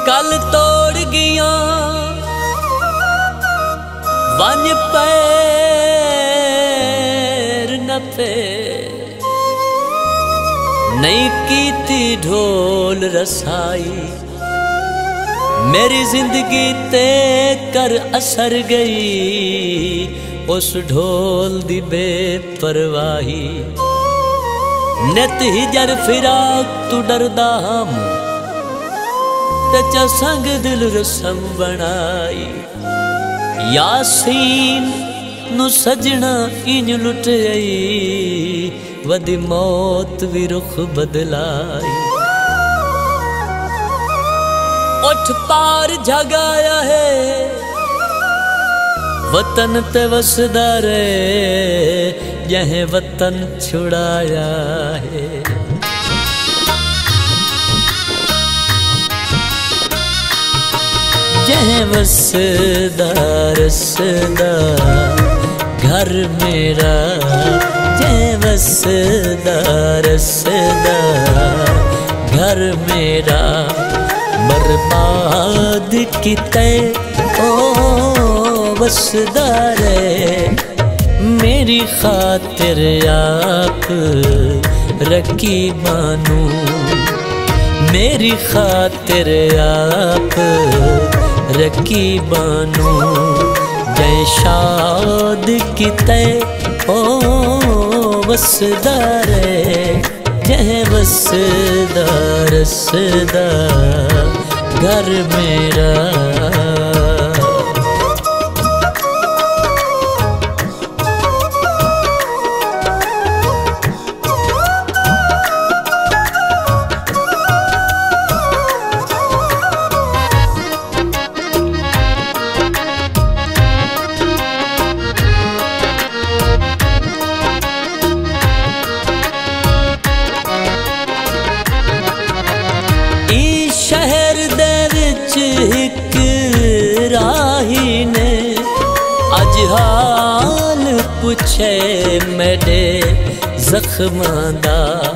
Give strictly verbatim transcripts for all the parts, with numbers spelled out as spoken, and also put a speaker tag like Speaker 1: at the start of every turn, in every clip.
Speaker 1: कल तोड़ गिया वन पैर न पे नहीं कीती ढोल रसाई मेरी जिंदगी ते कर असर गई उस ढोल दी बेपरवाही नित ही जर फिराक तू डरदा हम ते च संग दिल रसम बनाई यासीन नु सजना इंज लुट आई वदी मौत भी रुख बदलाई उठ पार जगाया है वतन ते वसदा रहे यह वतन छुड़ाया है जह वसदा रसदा घर मेरा जह वसदा रसदा घर मेरा बर्बाद किते ओ वसदा रे मेरी खातिर आप रखी बानू मेरी खातिर आप रखी बानू जय शाद किते ओ वसदा रे जय वसदा रसदा घर मेरा हाल पुछे मेरे जख्मां दा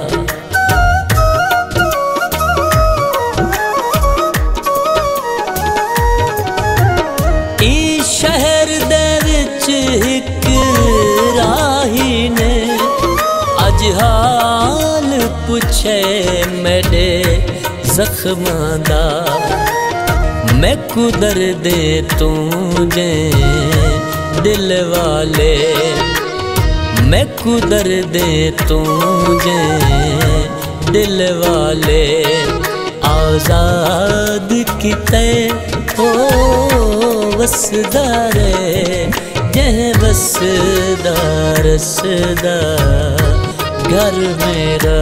Speaker 1: ई शहर दे विच इक राही ने अज हाल पुछे मेरे जख्मां दा मैं कुदर दे तुझे दिल वाले मैं कुदर दे तुझे दिल वाले आजाद किते ओ वसदा रे जह वसदा रसदा घर मेरा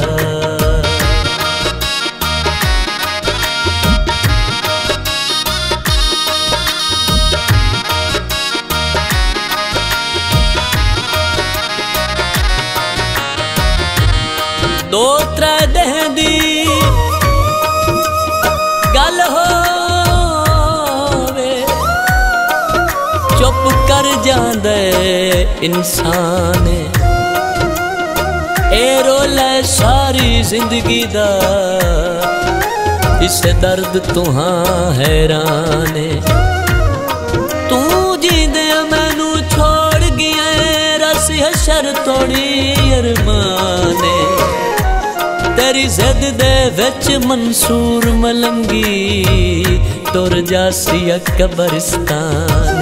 Speaker 1: दो त्रै दह दी गल होवे चुप कर जांदे इंसान ए रोला सारी जिंदगी दा इस दर्द तुहां हैरान तू जींदे मैनू छोड़ गया रस हशर तोड़ी अरमाने तेरी जिद दे विच मंसूर मलंगी तुर जासिया कब्रिस्तान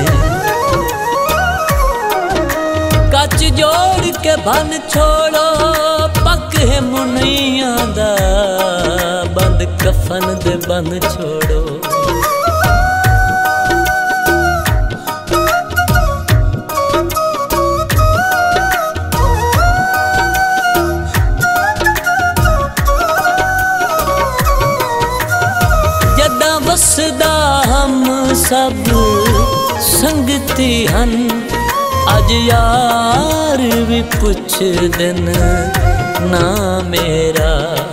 Speaker 1: कच जोड़ के बन छोड़ो पक है मुनिया दा बंद कफन दे बन छोड़ो वसदा हम सब संगती हन अज यार भी पुछ दिन ना मेरा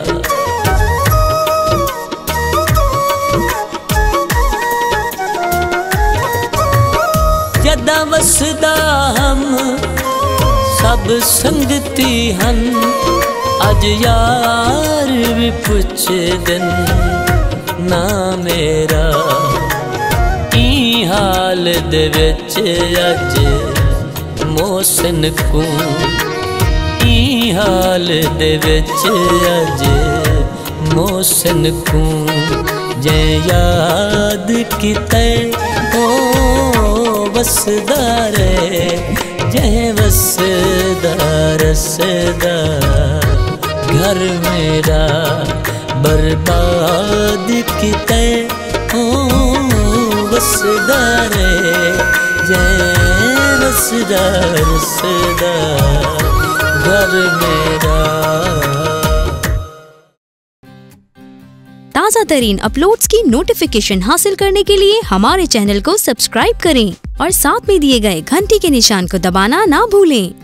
Speaker 1: जदा वसदा हम सब संगती हन अज यार भी पुछ दिन ना मेरा। ई हाल दे विच अज मोहसिन को, ई हाल दे विच अज मोहसिन को। जे याद किते ओ वसदा रे, जे वसदा रसदा घर मेरा। बर्बाद किते ओ वसदा रे, जे वसदा रसदा घर मेरा।
Speaker 2: ताज़ा तरीन अपलोड्स की नोटिफिकेशन हासिल करने के लिए हमारे चैनल को सब्सक्राइब करें और साथ में दिए गए घंटी के निशान को दबाना ना भूलें।